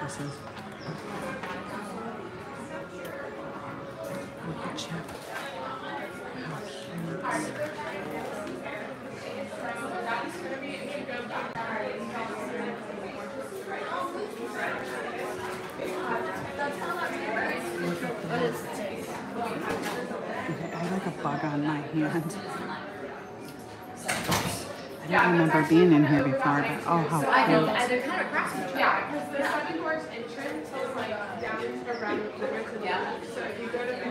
this is. Look at Chip. How cute. Look at that. Okay, I have like a bug on my hand. I don't remember being in here before, but oh, how cute. They're kind of across each other. Yeah, because the 7 doors entrance is like down around the corner to the left. So if you go to the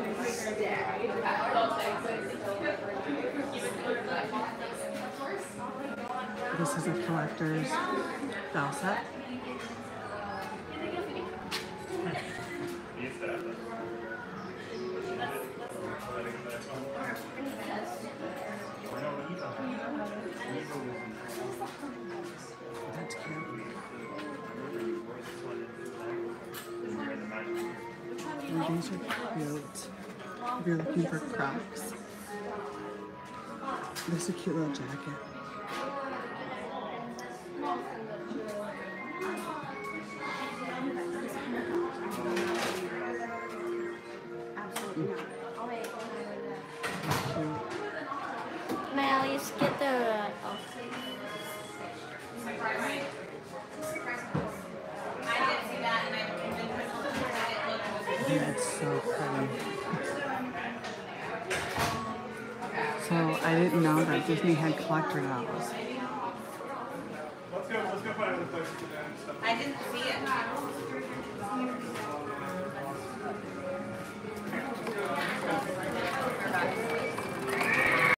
This is a collector's doll set. That's cute. Oh, these are cute. If you're looking for Crocs. This is a cute little jacket. May I at least get the That's so pretty. So I didn't know that Disney had collector dolls. Let's go find other places to do stuff. I didn't see it.